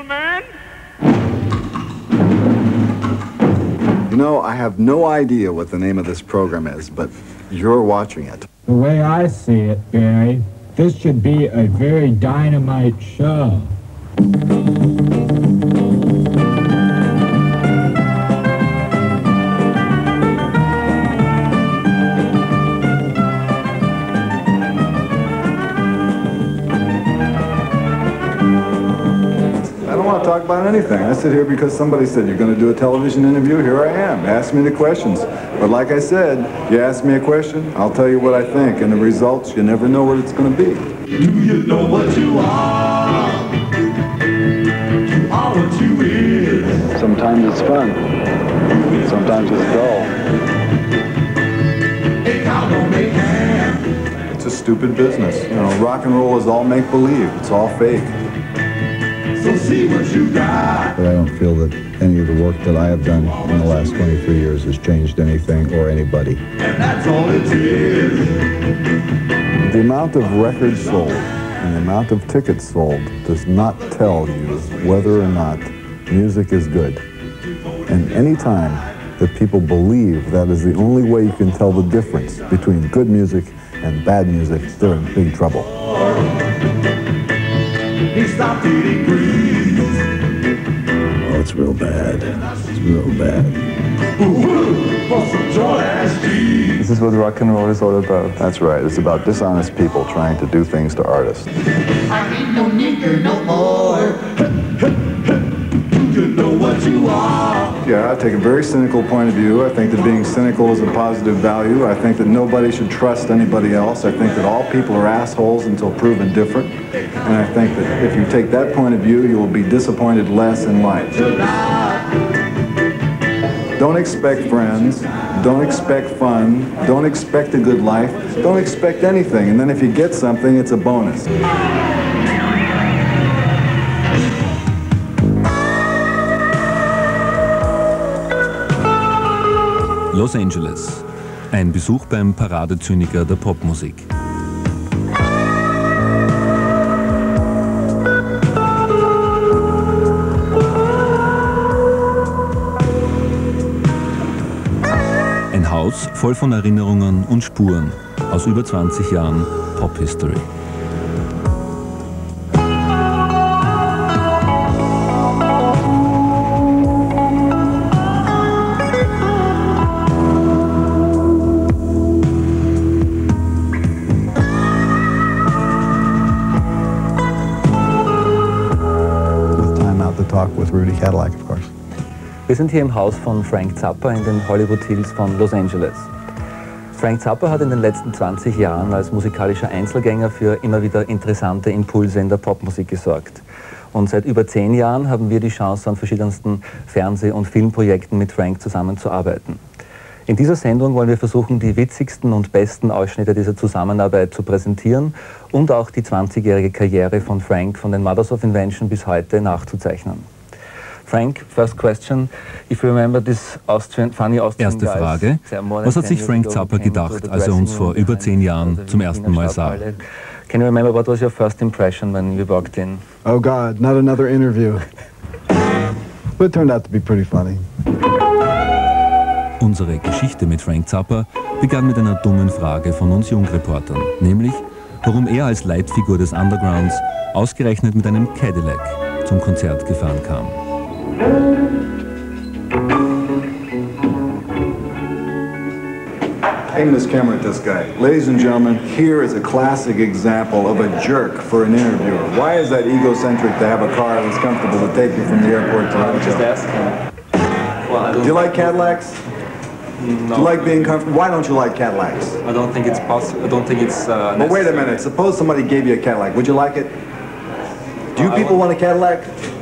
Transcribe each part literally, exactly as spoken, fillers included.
gentlemen. You know, I have no idea what the name of this program is, but you're watching it. The way I see it, Barry, this should be a very dynamite show. Talk about anything. I sit here because somebody said you're going to do a television interview. Here I am. Ask me the questions. But like I said, you ask me a question, I'll tell you what I think. And the results, you never know what it's going to be. Do you know what you are? You are what you is. Sometimes it's fun. Sometimes it's dull. It's a stupid business. You know, rock and roll is all make-believe. It's all fake. So see what you got. But I don't feel that any of the work that I have done in the last twenty-three years has changed anything or anybody. And that's all it is. The amount of records sold and the amount of tickets sold does not tell you whether or not music is good. And any time that people believe that is the only way you can tell the difference between good music and bad music, they're in big trouble. He stopped eating grease. Oh, it's real bad. It's real bad. For some joy-ass cheese. This is what rock and roll is all about. That's right. It's about dishonest people trying to do things to artists. I ain't no nigger no more. You know what you are. Yeah, I take a very cynical point of view. I think that being cynical is a positive value. I think that nobody should trust anybody else. I think that all people are assholes until proven different. And I think that if you take that point of view, you will be disappointed less in life. Don't expect friends. Don't expect fun. Don't expect a good life. Don't expect anything. And then if you get something, it's a bonus. Los Angeles. Ein Besuch beim Paradezyniker der Popmusik. Ein Haus voll von Erinnerungen und Spuren aus über zwanzig Jahren Pop-History. With Rudy Cadillac, of course. Wir sind hier im Haus von Frank Zappa in den Hollywood Hills von Los Angeles. Frank Zappa hat in den letzten zwanzig Jahren als musikalischer Einzelgänger für immer wieder interessante Impulse in der Popmusik gesorgt. Und seit über zehn Jahren haben wir die Chance, an verschiedensten Fernseh- und Filmprojekten mit Frank zusammenzuarbeiten. In dieser Sendung wollen wir versuchen, die witzigsten und besten Ausschnitte dieser Zusammenarbeit zu präsentieren und auch die zwanzigjährige Karriere von Frank von den Mothers of Invention bis heute nachzuzeichnen. Frank, first question, if you remember this Austrian, funny Austrian Erste Frage, was hat sich Frank Zappa gedacht, als er uns vor über zehn Jahren zum ersten Mal sah? Can you remember what was your first impression when you walked in? Oh God, not another interview. But it turned out to be pretty funny. Unsere Geschichte mit Frank Zappa begann mit einer dummen Frage von uns Jungreportern, nämlich, warum er als Leitfigur des Undergrounds ausgerechnet mit einem Cadillac zum Konzert gefahren kam. Aim this camera at this guy. Ladies and gentlemen, here is a classic example of a jerk for an interviewer. Why is that egocentric to have a car that's comfortable to take you from the airport to the hotel? Just ask him. Well, Do you like Cadillacs? No. Do you like being comfortable? Why don't you like Cadillacs? I don't think it's possible. I don't think it's uh, But wait a minute. Suppose somebody gave you a Cadillac. Would you like it? Do you people want a Cadillac?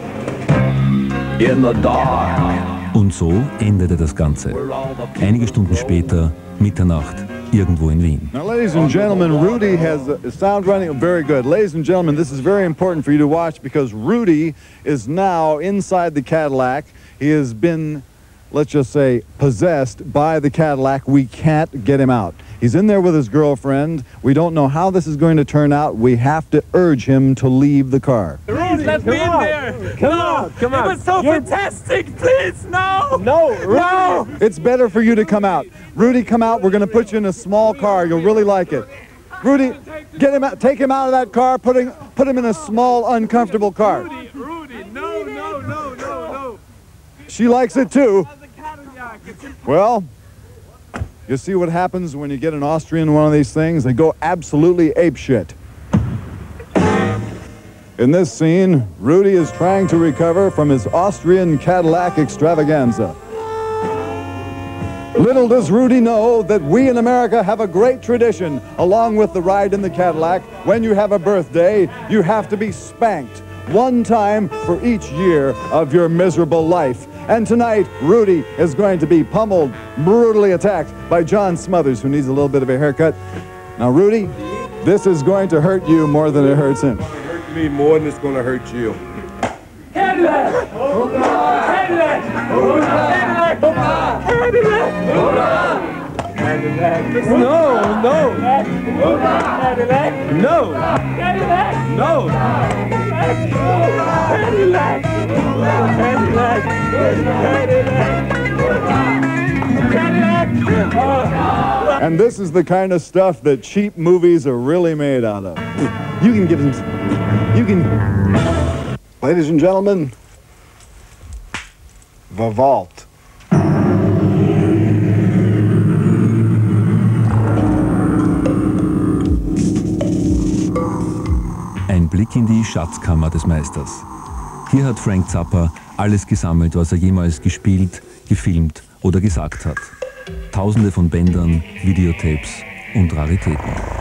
In the dark. Und so endete das Ganze. Einige Stunden später, Mitternacht, irgendwo in Wien. Now, ladies and gentlemen, Rudy has the sound running very good. Ladies and gentlemen, this is very important for you to watch because Rudy is now inside the Cadillac. He has been, let's just say, possessed by the Cadillac. We can't get him out. He's in there with his girlfriend. We don't know how this is going to turn out. We have to urge him to leave the car. Please let me in there. Come on, come on. It was so fantastic. Please, no. No, Rudy. No. It's better for you to come out. Rudy, come out. We're going to put you in a small car. You'll really like it. Rudy, get him out. Take him out of that car. Put him, put him in a small, uncomfortable car. Rudy, Rudy, no, no, no, no, no. She likes it too. Well, you see what happens when you get an Austrian in one of these things? They go absolutely apeshit. In this scene, Rudy is trying to recover from his Austrian Cadillac extravaganza. Little does Rudy know that we in America have a great tradition. Along with the ride in the Cadillac, when you have a birthday, you have to be spanked one time for each year of your miserable life. And tonight, Rudy is going to be pummeled, brutally attacked by John Smothers, who needs a little bit of a haircut. Now, Rudy, this is going to hurt you more than it hurts him. It's going to hurt me more than it's going to hurt you. Cadillac! Cadillac! Cadillac! Cadillac! Cadillac! No, no! Cadillac! No! Cadillac! No! Cadillac! Cadillac! Cadillac! And this is the kind of stuff that cheap movies are really made out of. You can give them some, you can... Ladies and gentlemen, the vault. Ein Blick in die Schatzkammer des Meisters. Hier hat Frank Zappa alles gesammelt, was er jemals gespielt, gefilmt oder gesagt hat. Tausende von Bändern, Videotapes und Raritäten.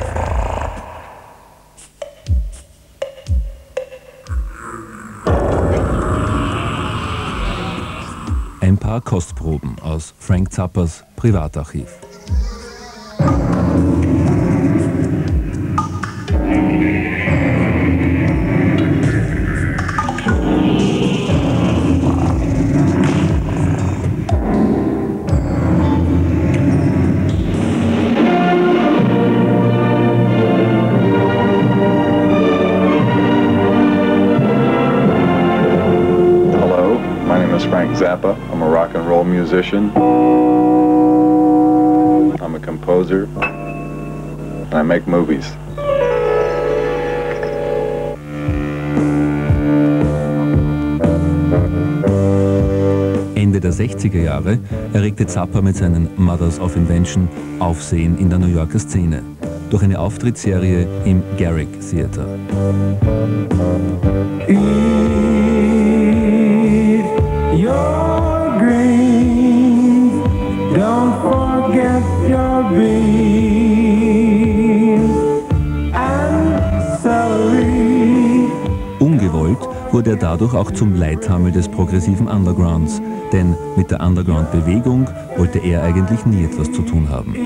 Ein paar Kostproben aus Frank Zappas Privatarchiv. Frank Zappa. I'm a rock and roll musician. I'm a composer. And I make movies. Ende der sechziger Jahre erregte Zappa mit seinen Mothers of Invention Aufsehen in der New Yorker Szene durch eine Auftrittsserie im Garrick Theater. Your greens, don't forget your beans and celery. Ungewollt wurde er dadurch auch zum Leithammel des progressiven Undergrounds, denn mit der Underground-Bewegung wollte er eigentlich nie etwas zu tun haben.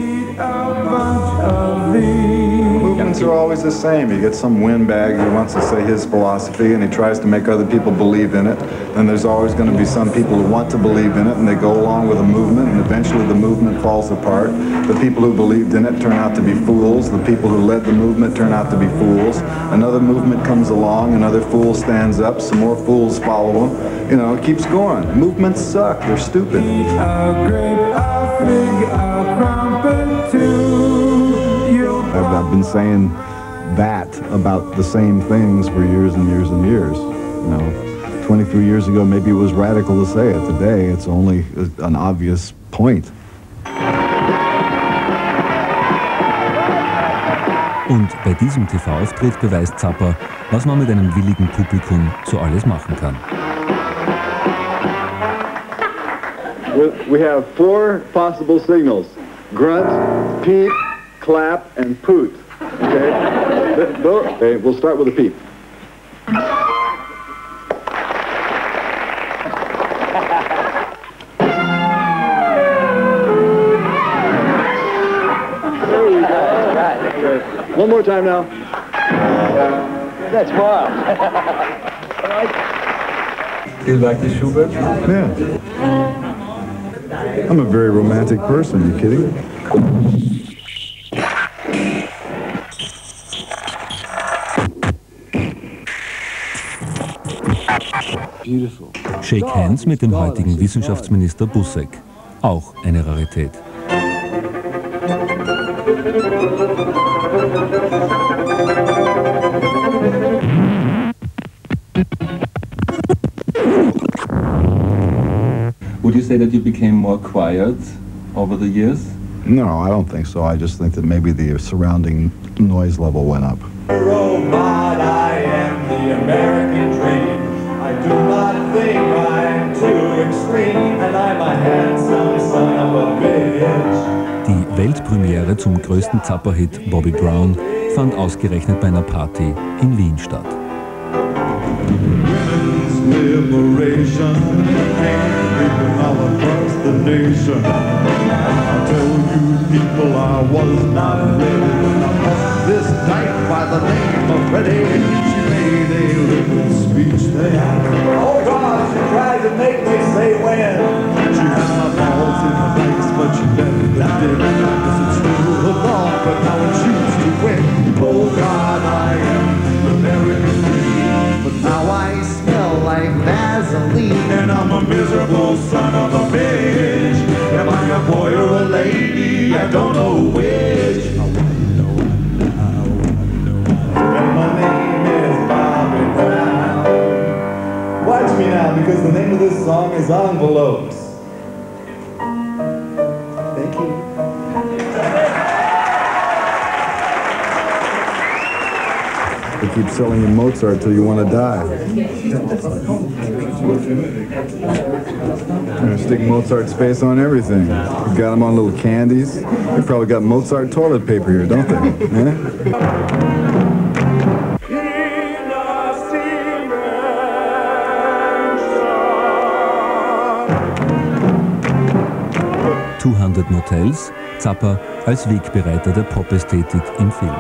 Movements are always the same. You get some windbag who wants to say his philosophy and he tries to make other people believe in it. Then there's always going to be some people who want to believe in it and they go along with a movement and eventually the movement falls apart. The people who believed in it turn out to be fools. The people who led the movement turn out to be fools. Another movement comes along, another fool stands up, some more fools follow him. You know, it keeps going. Movements suck. They're stupid. I've, I've been saying that about the same things for years and years and years. You know, twenty-three years ago, maybe it was radical to say it. Today, it's only an obvious point. Und bei diesem T V-Auftritt beweist Zappa, was man mit einem willigen Publikum so alles machen kann. We have four possible signals: grunt, peep, clap, and poot. Okay? Okay, we'll start with a peep. One more time now. That's wild. Do you like the Schubert? Yeah. I'm a very romantic person. You kidding? Shake Hands mit dem heutigen Wissenschaftsminister Buzek. Auch eine Rarität. Would you say that you became more quiet over the years? No, I don't think so. I just think that maybe the surrounding noise level went up. Robot, I am the American dream. I do not think I'm too extreme, and I'm a handsome son of a bitch. Die Weltpremiere zum größten Zappa-Hit Bobby Brown fand ausgerechnet bei einer Party in Wien statt. Women's liberation came all across the nation. I tell you people I was not ready when I met this dyke by the name of Freddie. She made a little speech there. Oh God, she tried to make me say when. She had my balls in the dikes, but she never did. Cause it's still the law, but now it shoots to win. Oh God, I am the American dream. But now I smell like Vaseline, and I'm a miserable son of a bitch. Am I a boy or a lady? I don't know which. I wanna know how, and my name is Bobby Brown. Watch me now, because the name of this song is Envelopes. Thank you. They keep selling you Mozart till you want to die. They're gonna stick Mozart's face on everything. You got them on little candies. They probably got Mozart toilet paper here, don't they? Eh? zweihundert Motels, Zappa als Wegbereiter der Pop-Ästhetik im Film.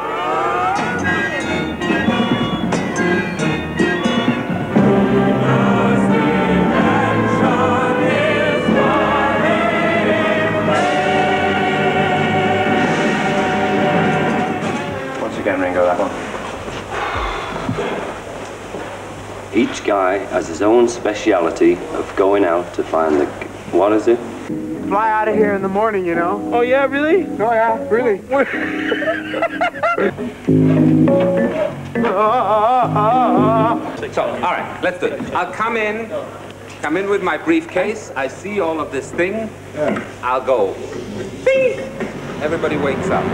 Each guy has his own speciality of going out to find the, what is it? Fly out of here in the morning, you know. Oh yeah, really? Oh yeah, really. So, all right, let's do it. I'll come in, come in with my briefcase. I see all of this thing. I'll go. Bing! Everybody wakes up.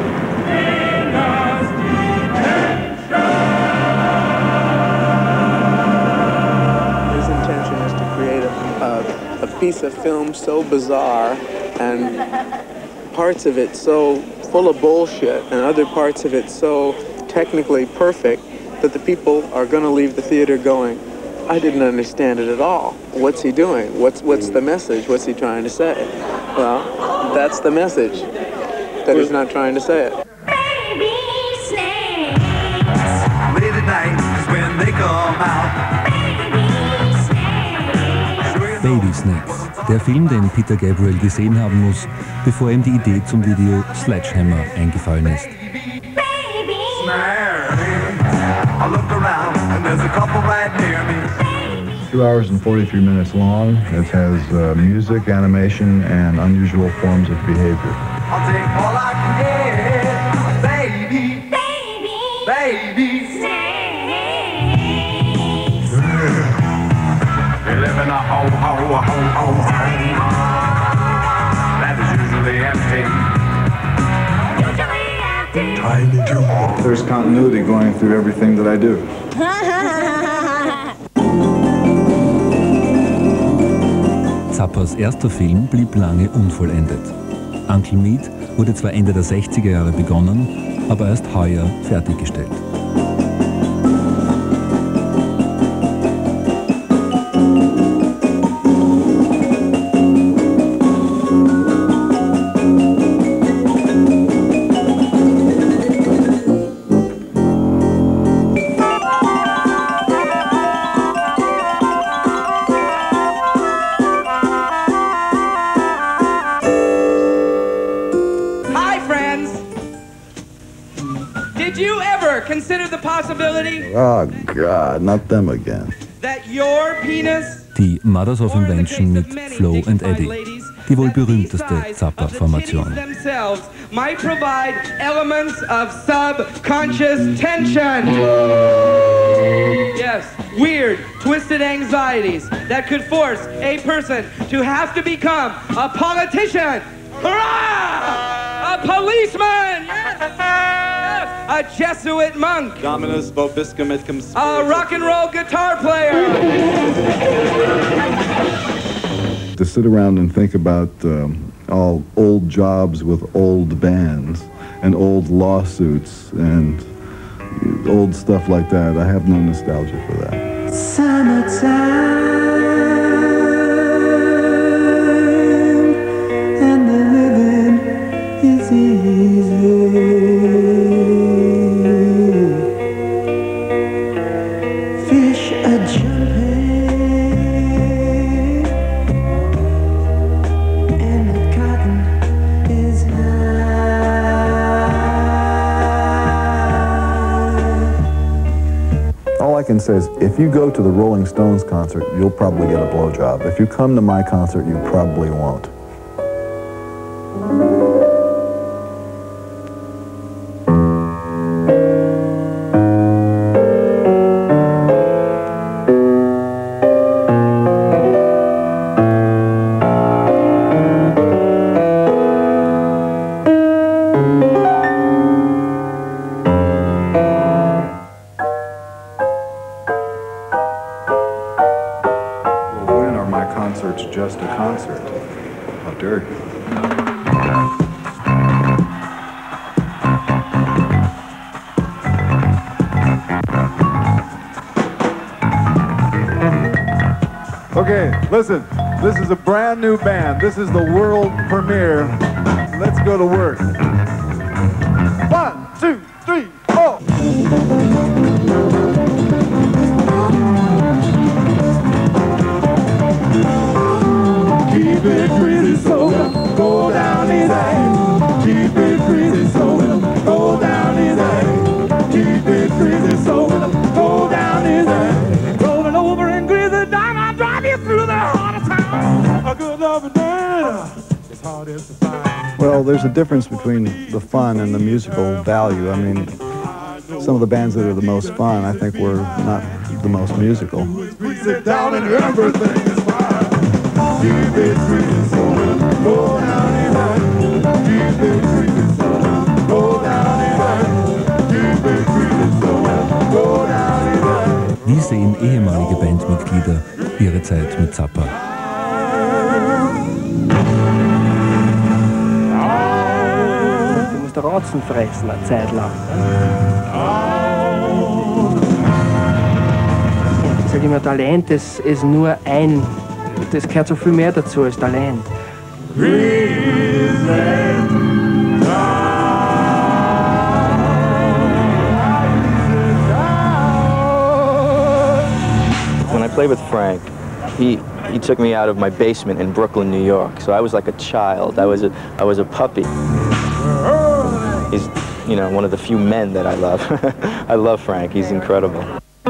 A piece of film so bizarre and parts of it so full of bullshit and other parts of it so technically perfect that the people are going to leave the theater going, I didn't understand it at all. What's he doing? What's what's the message? What's he trying to say? Well, that's the message, that he's not trying to say it. Baby snakes. Late at night is when they come out. Baby Snakes, der Film, den Peter Gabriel gesehen haben muss, bevor ihm die Idee zum Video Sledgehammer eingefallen ist. Two hours and forty-three minutes long. It has uh, music, animation, and unusual forms of behavior. I'll take all I can get, baby, baby, baby. They live in a ho, ho, ho, ho, ho. That is usually empty. Usually empty. Tiny Toon. There's continuity going through everything that I do. Zappas erster Film blieb lange unvollendet. Uncle Meat wurde zwar Ende der sechziger Jahre begonnen, aber erst heuer fertiggestellt. Did you ever consider the possibility? Oh, God, not them again. Die Mothers of Invention mit Flo and Eddie, die wohl berühmteste Zappa-Formation. Might provide elements of subconscious tension. Yes, weird, twisted anxieties that could force a person to have to become a politician. Hurrah! A policeman! Yes! Yes! A Jesuit monk! Dominus vobiscum et cum spiritus. A rock and roll guitar player! To sit around and think about um, all old jobs with old bands and old lawsuits and old stuff like that, I have no nostalgia for that. Summertime and the living is easy. Fish are jumping and the cotton is high. All I can say is, if you go to the Rolling Stones concert, you'll probably get a blowjob. If you come to my concert, you probably won't. Concert's just a concert. How dare you? Okay, listen, this is a brand new band. This is the world premiere. Let's go to work. One, two, three, four. Keep it crazy, so go down easy. Keep it crazy, so go down easy. Keep it crazy, so go down easy. Rolling over in greasy down, I'll drive you through the heart of town. A good loving man, it's hard as to find. Well, there's a difference between the fun and the musical value. I mean, some of the bands that are the most fun, I think, were not the most musical. We sit down and everything is fine. Keep it crazy, so go down easy. Keep it crazy, so go down easy. Keep it crazy, so go down easy. Wie sehen ehemalige Bandmitglieder ihre Zeit mit Zappa? Du musst Rotzen fressen eine Zeit lang. Ich sage immer, Talent ist, ist nur ein, das gehört so viel mehr dazu als Talent. When I played with Frank, he he took me out of my basement in Brooklyn, New York. So I was like a child. I was a I was a puppy. He's, you know, one of the few men that I love. I love Frank. He's incredible.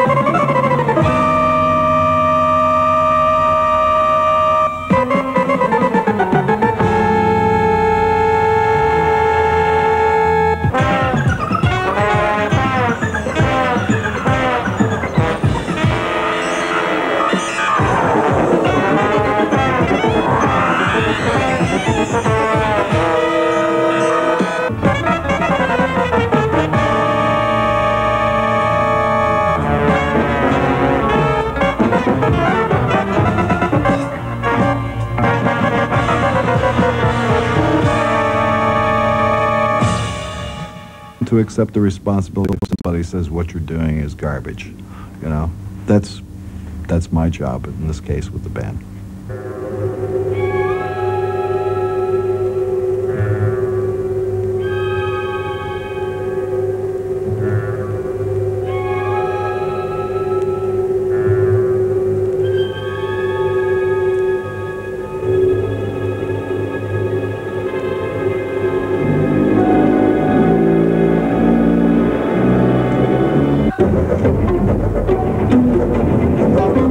To accept the responsibility if somebody says what you're doing is garbage, you know, that's that's my job in this case with the band. Thank you.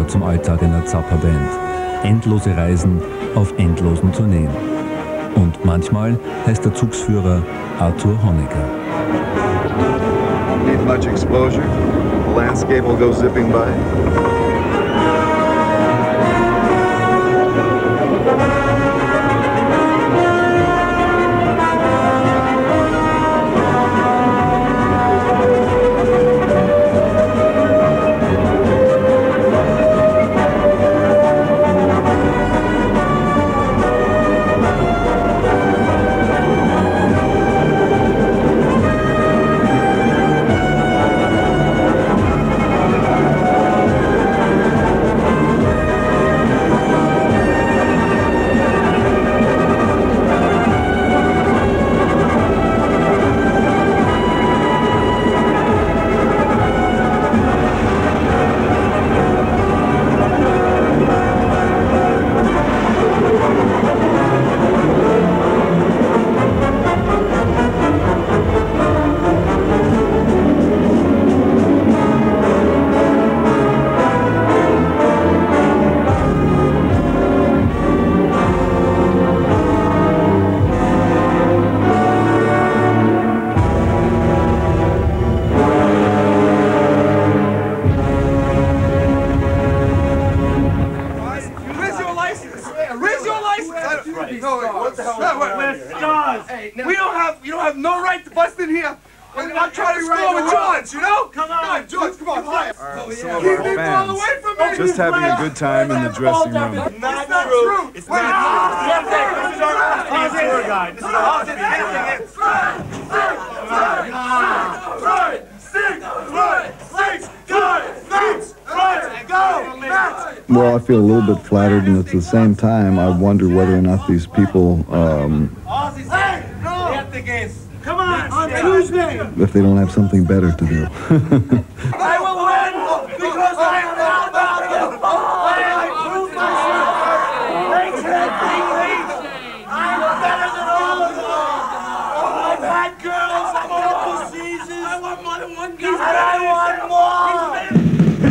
gehört zum Alltag einer Zappa-Band. Endlose Reisen auf endlosen Tourneen. Und manchmal heißt der Zugsführer Arthur Honegger. Need much exposure? The landscape will go zipping by. We don't have, you don't have no right to bust in here. And I'm trying to score with George, you know? Come on, George, come on, play. Some of our fans just having a good time in the dressing room. Not true. It's not true. This is our tour guide. This is our six, six, six, go, Well, I feel a little bit flattered, and at the same time, I wonder whether or not these people, um, come on, on Tuesday. if they don't have something better to do. I will win because I am not about to fall. I prove myself. Thanks for that big reach. I'm better than all of them. I've had girls, I've had diseases. I want more than one girl. And I want more.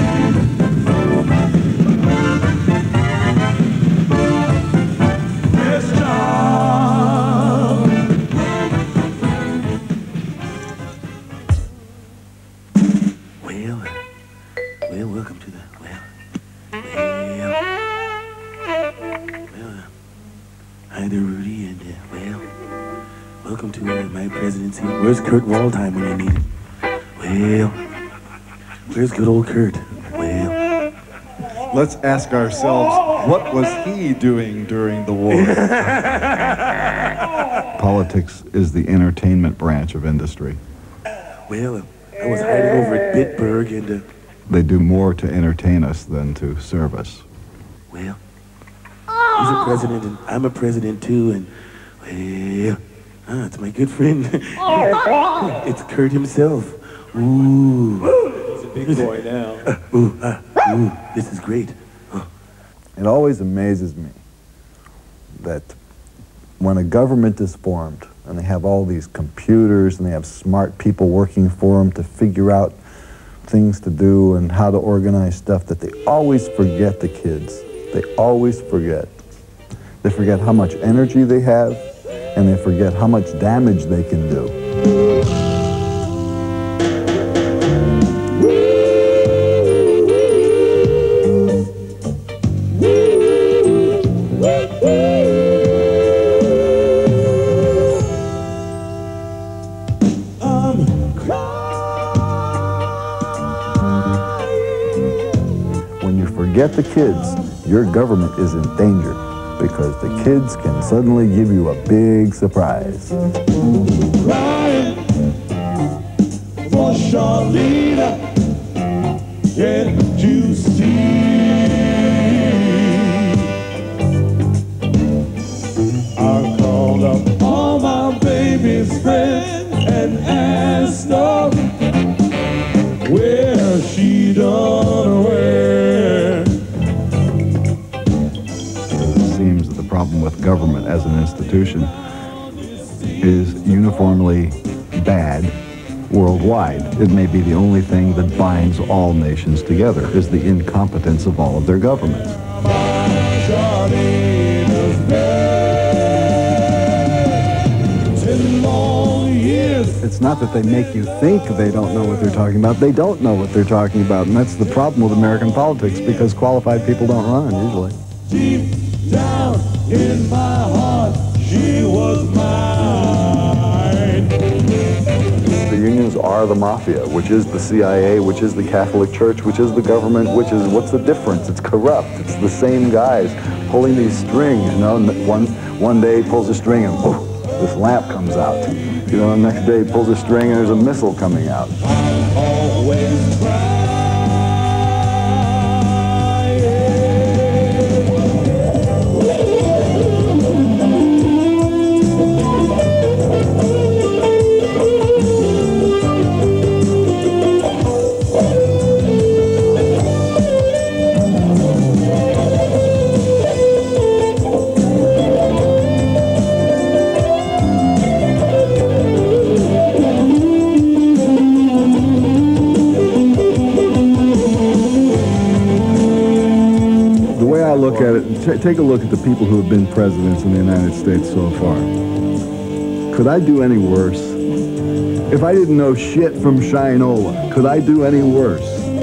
Well, welcome to the, well, well, well, hi there, Rudy, and, uh, well, welcome to uh, my presidency. Where's Kurt Waldheim when you need him? Well, where's good old Kurt? Well. Let's ask ourselves, what was he doing during the war? Politics is the entertainment branch of industry. Well, I was hiding over at Bitburg and, uh, They do more to entertain us than to serve us. well, he's a president and I'm a president too, and, well, ah, it's my good friend. It's Kurt himself. Ooh. He's a big boy now. Uh, ooh, uh, ooh, this is great. Oh. It always amazes me that when a government is formed and they have all these computers and they have smart people working for them to figure out things to do and how to organize stuff, that they always forget the kids. They always forget. They forget how much energy they have, and they forget how much damage they can do. Forget the kids, your government is in danger because the kids can suddenly give you a big surprise. Crying for Charlene, can't you see? I called up all my baby's friends and asked them where she done where. The problem with government as an institution is uniformly bad worldwide. It may be the only thing that binds all nations together, is the incompetence of all of their governments. It's not that they make you think they don't know what they're talking about. They don't know what they're talking about, and that's the problem with American politics, because qualified people don't run, usually. Deep down in my heart, she was mine. The unions are the mafia, which is the C I A, which is the Catholic Church, which is the government, which is, what's the difference? It's corrupt. It's the same guys pulling these strings, you know. One, one day he pulls a string and poof, this lamp comes out. You know, the next day he pulls a string and there's a missile coming out. Always look at it, t take a look at the people who have been presidents in the United States so far. Could I do any worse? If I didn't know shit from Shinola, could I do any worse?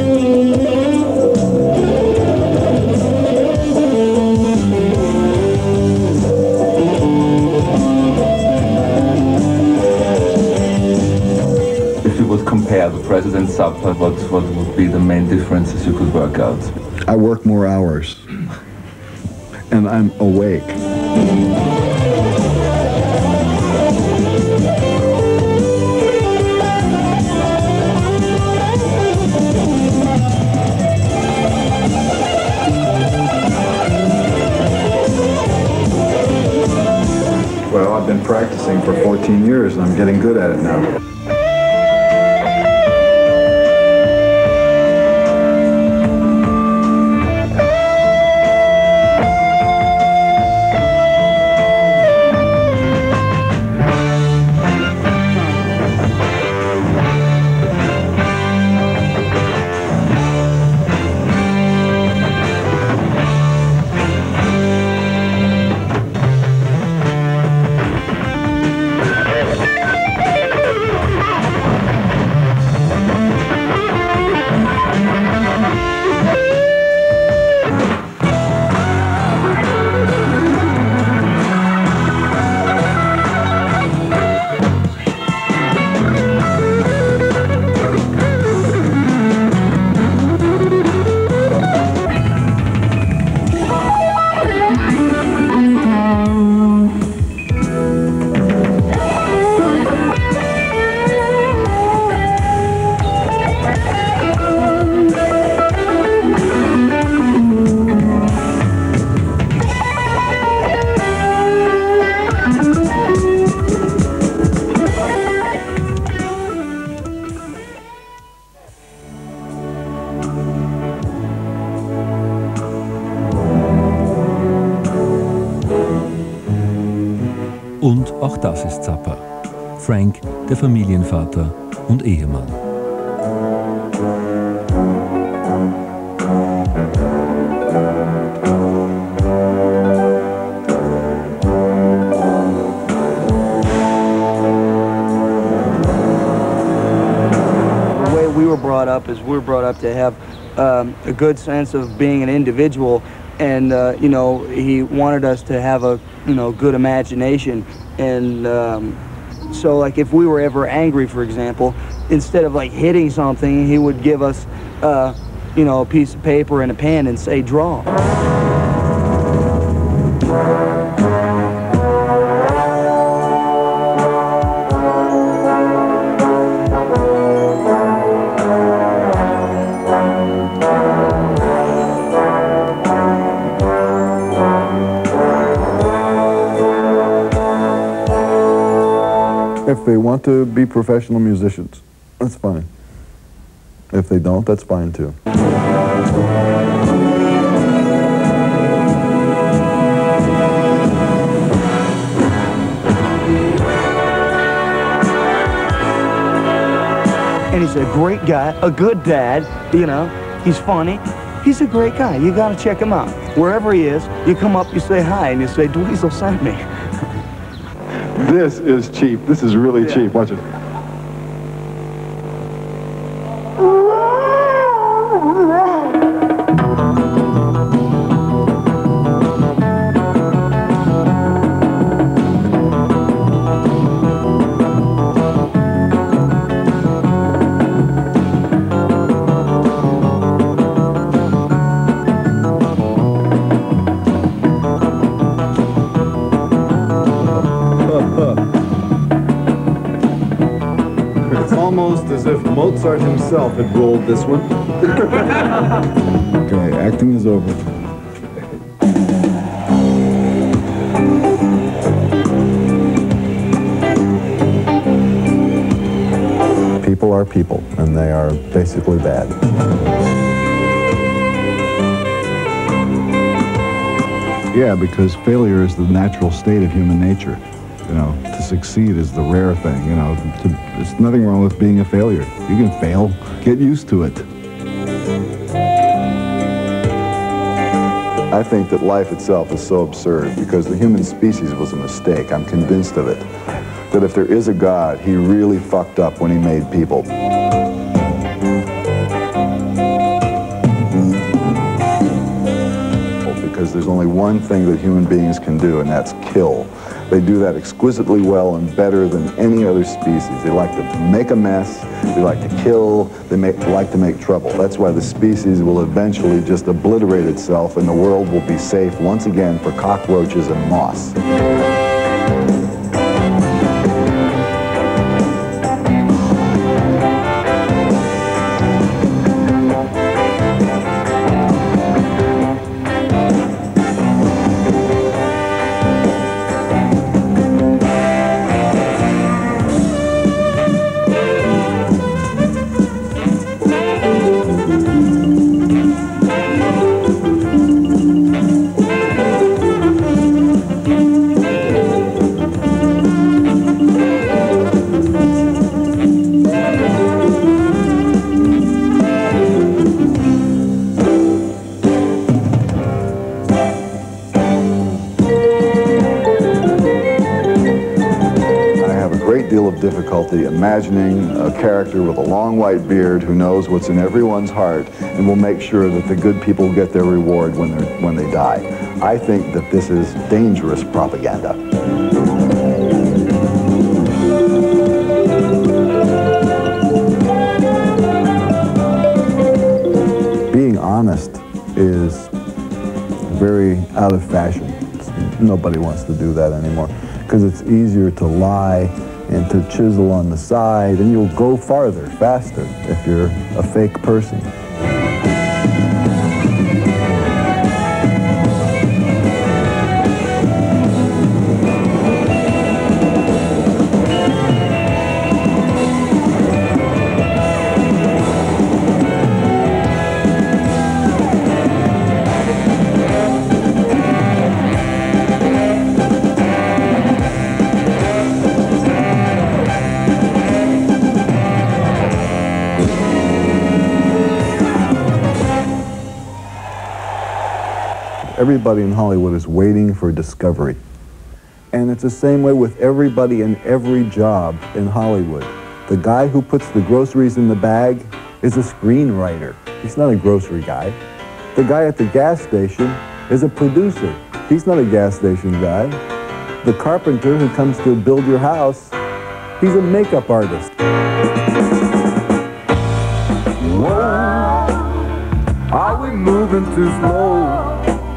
If you would compare the President Zappa, what, what would be the main differences you could work out? I work more hours. And I'm awake. Well, I've been practicing for fourteen years and I'm getting good at it now. Und auch das ist Zappa. Frank, der Familienvater und Ehemann. The way we were brought up is we were brought up to have um, a good sense of being an individual, and uh, you know, he wanted us to have a you know good imagination, and um, so like if we were ever angry, for example, instead of like hitting something, he would give us uh, you know a piece of paper and a pen and say draw. If they want to be professional musicians, that's fine. If they don't, that's fine too. he's a great guy, a good dad, you know. He's funny. He's a great guy. You got to check him out. Wherever he is, you come up, you say hi, and you say, Dweezil sent me. This is cheap. This is really yeah. cheap. Watch it. As if Mozart himself had rolled this one. Okay, acting is over. People are people, and they are basically bad. Yeah, because failure is the natural state of human nature. You know, to succeed is the rare thing, you know. To, there's nothing wrong with being a failure. You can fail. Get used to it. I think that life itself is so absurd because the human species was a mistake. I'm convinced of it. That if there is a God, he really fucked up when he made people. Because there's only one thing that human beings can do, and that's kill. They do that exquisitely well and better than any other species. They like to make a mess, they like to kill, they make, like to make trouble. That's why the species will eventually just obliterate itself and the world will be safe once again for cockroaches and moss. Difficulty imagining a character with a long white beard who knows what's in everyone's heart and will make sure that the good people get their reward when, they're, when they die. I think that this is dangerous propaganda. Being honest is very out of fashion. It's, nobody wants to do that anymore because it's easier to lie and to chisel on the side, and you'll go farther, faster, if you're a fake person. Everybody in Hollywood is waiting for discovery. And it's the same way with everybody in every job in Hollywood. The guy who puts the groceries in the bag is a screenwriter. He's not a grocery guy. The guy at the gas station is a producer. He's not a gas station guy. The carpenter who comes to build your house, he's a makeup artist. Whoa, are we moving too slow?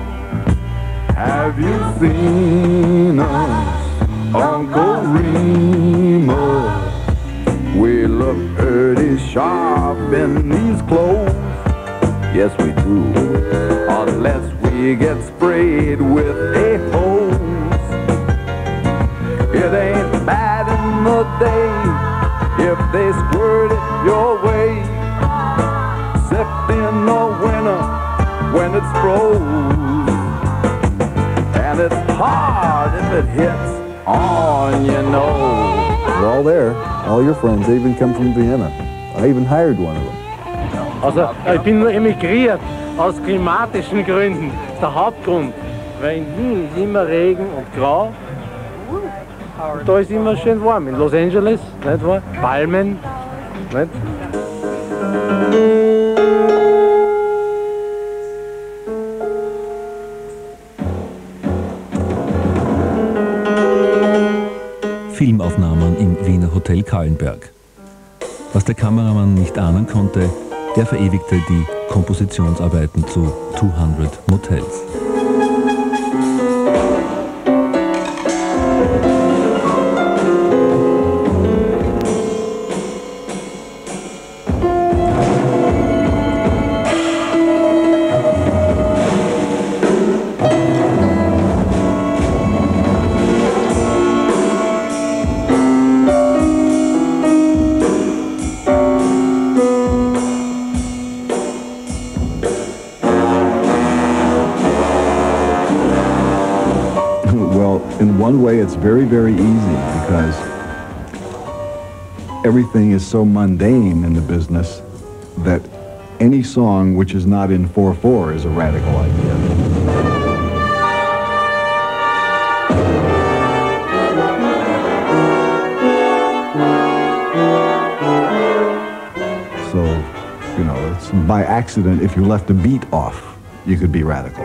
Have you seen us, Uncle Remus? We look pretty sharp in these clothes. Yes, we do, unless we get sprayed with a hose. It ain't bad in the day if they squirt it your way, except in the winter when it's froze. And it's hard if it hits on your nose. They're all there, all your friends. They even come from Vienna. I even hired one of them. Also, ich bin nur emigriert aus klimatischen Gründen. Das ist der Hauptgrund. Weil in Wien ist immer Regen und grau. Und da ist immer schön warm. In Los Angeles, nicht wahr? Palmen, nicht? Filmaufnahmen im Wiener Hotel Kahlenberg. Was der Kameramann nicht ahnen konnte, er verewigte die Kompositionsarbeiten zu zweihundert Motels. In one way, it's very, very easy because everything is so mundane in the business that any song which is not in four four is a radical idea. So, you know, it's by accident, if you left a beat off, you could be radical.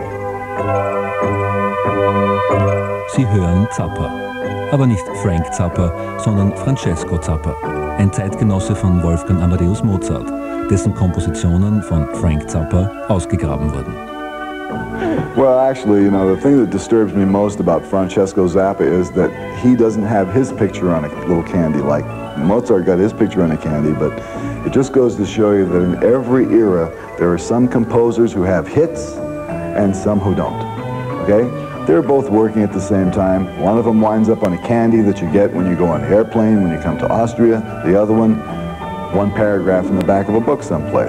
Sie hören Zappa. Aber nicht Frank Zappa, sondern Francesco Zappa, ein Zeitgenosse von Wolfgang Amadeus Mozart, dessen Kompositionen von Frank Zappa ausgegraben wurden. Well, actually, you know, the thing that disturbs me most about Francesco Zappa is that he doesn't have his picture on a little candy like Mozart got his picture on a candy, but it just goes to show you that in every era there are some composers who have hits and some who don't, okay? They're both working at the same time. One of them winds up on a candy that you get when you go on an airplane, when you come to Austria. The other one, one paragraph in the back of a book someplace.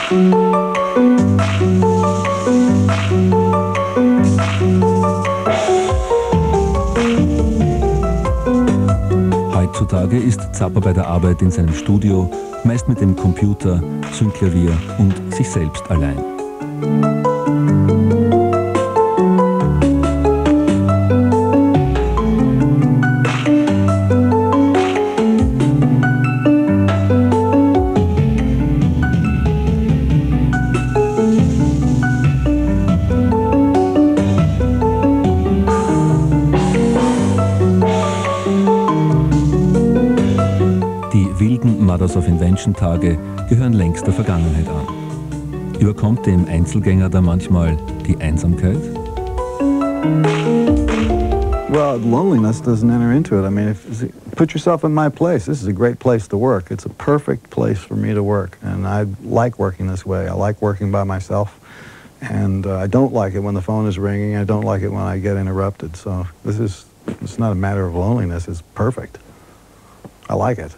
Heutzutage ist Zappa bei der Arbeit in seinem Studio meist mit dem Computer, Synclavier und sich selbst allein. Mothers of Invention Tage gehören längst der Vergangenheit an. Überkommt dem Einzelgänger da manchmal die Einsamkeit? Well, loneliness doesn't enter into it. I mean, if, put yourself in my place. This is a great place to work. It's a perfect place for me to work, and I like working this way. I like working by myself, and uh, I don't like it when the phone is ringing. I don't like it when I get interrupted. So this is, it's not a matter of loneliness. It's perfect. I like it.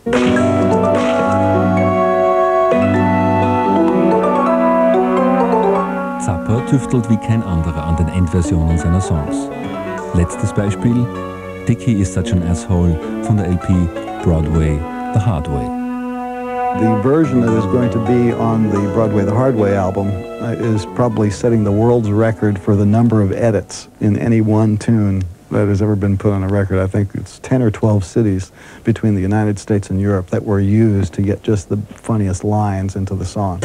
Zappa tüftelt wie kein anderer an den Endversionen seiner Songs. Letztes Beispiel, Dickie is Such an Asshole von der L P Broadway, The Hard Way. The version that is going to be on the Broadway, The Hard Way album is probably setting the world's record for the number of edits in any one tune that has ever been put on a record. I think it's ten or twelve cities between the United States and Europe that were used to get just the funniest lines into the song.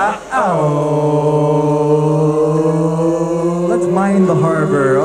Uh-oh, let's mine the harbor.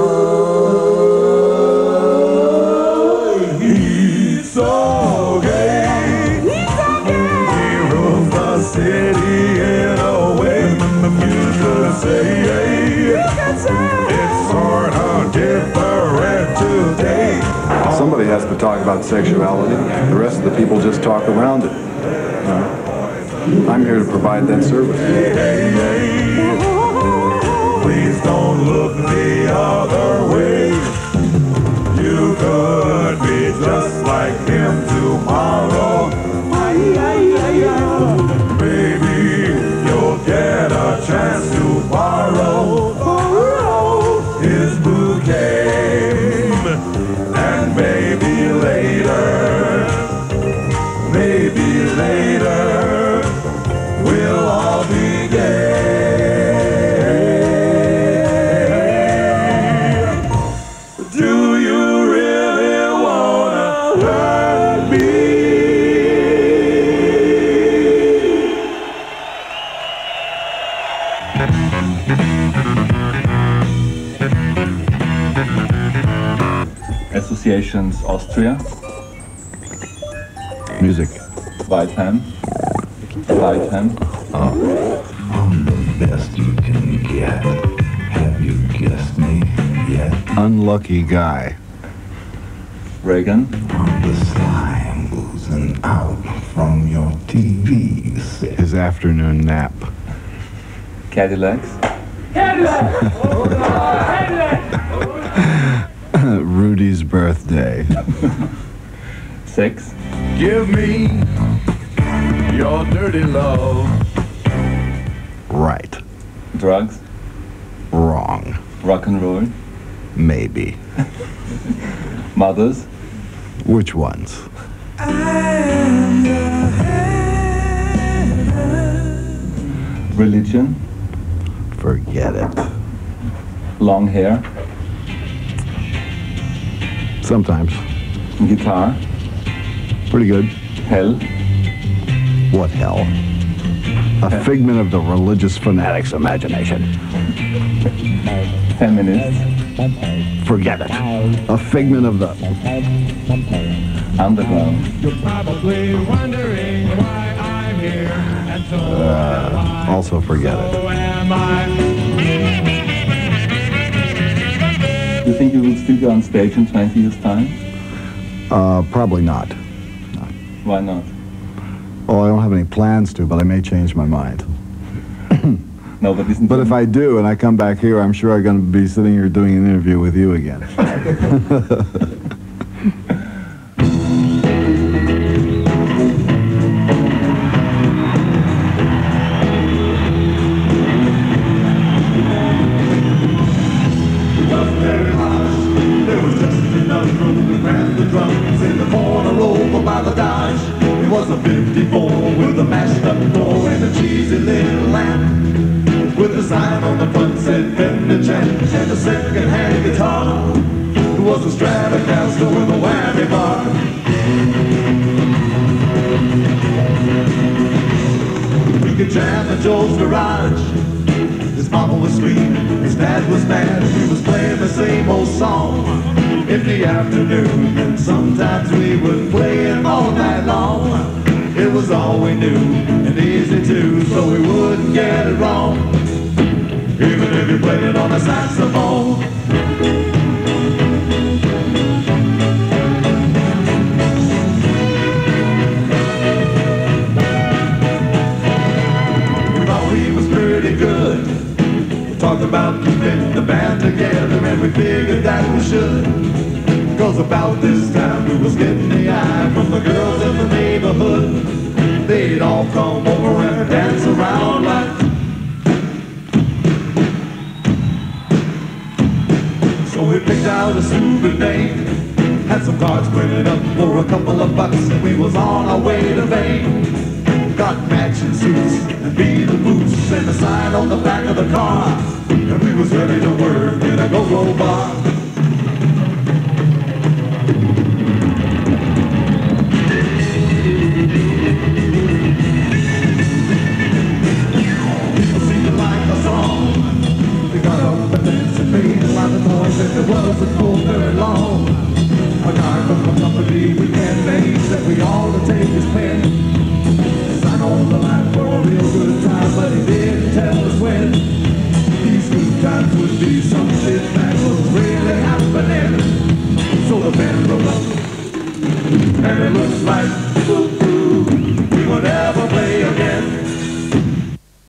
Oh, he's so gay. He's so gay. He rules the city in a way you could say. You could say it's sort of different today. Somebody has to talk about sexuality. The rest of the people just talk around it. You know? I'm here to provide that service. Hey, hey, hey. Please don't look the other way. You could be just like him tomorrow. Maybe you'll get a chance to borrow his bouquet. And maybe later, maybe later Associations Austria. Music. White Ham. White Ham. Oh, I'm the best you can get. Have you guessed me yet? Unlucky guy. Reagan. The slime oozing out from your T V set. His afternoon nap. Cadillacs. Rudy's birthday. Sex. Give me your dirty love. Right. Drugs. Wrong. Rock and roll. Maybe. Mothers. Which ones? Religion. Forget it. Long hair. Sometimes. Guitar. Pretty good. Hell. What hell? A figment of the religious fanatic's imagination. Feminist. Forget it. A figment of the underground. You're probably wondering why I'm here, and so uh, also forget it. am I. Do you think you will still go on stage in twenty years' time? Uh, probably not. Why not? Oh, I don't have any plans to, but I may change my mind. No, but isn't But if I do and I come back here, I'm sure I'm going to be sitting here doing an interview with you again. fifty-four with a mashed up door and a cheesy little lamp, with a sign on the front said Fender Chan, and a second-hand guitar. It was a Stratocaster with a whammy bar. We could jam at Joe's garage. His mama was screaming, his dad was mad, he was playing the same old song in the afternoon, and sometimes we would play it all night long. It was all we knew, and easy too, so we wouldn't get it wrong, even if you played it on a saxophone. We thought we was pretty good. We talked about keeping the band together, and we figured that we should. Cause about this time we was getting the eye from the girls in the neighborhood. They'd all come over and dance around like. So we picked out a stupid name, had some cards printed up for a couple of bucks, and we was on our way to fame. Got matching suits and beat the boots and a sign on the back of the car, and we was ready to work in a go-go bar. It wasn't for very long. A guy from the company we can't name said we ought to take his pay